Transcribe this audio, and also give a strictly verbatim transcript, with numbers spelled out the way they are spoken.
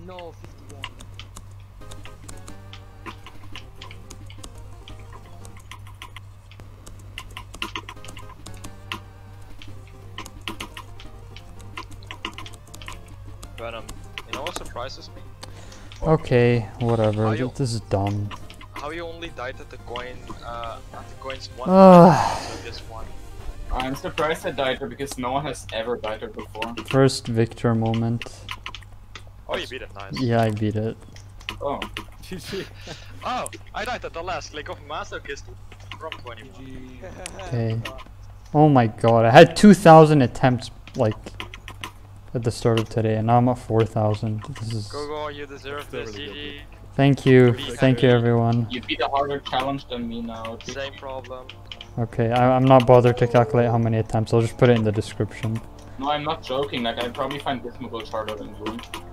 No, fifty-one. But um, you know what surprises me? Okay, whatever. You, this is dumb. How you only died at the coin, uh, at the coins one Uh, time, so this one. I'm surprised I died there because no one has ever died there before. First Victor moment. Oh, you beat it, nice. Yeah, I beat it. Oh. Oh, I died at the last click of Masochist from twenty-one. Okay. Oh my god, I had two thousand attempts, like, at the start of today, and now I'm at four thousand. This is... Go, go, you deserve this, G G. Thank you, thank you everyone. You beat a harder challenge than me now. Same problem. Okay, I, I'm not bothered to calculate how many attempts, I'll just put it in the description. No, I'm not joking, like I probably find Gizmo gulCh harder than you.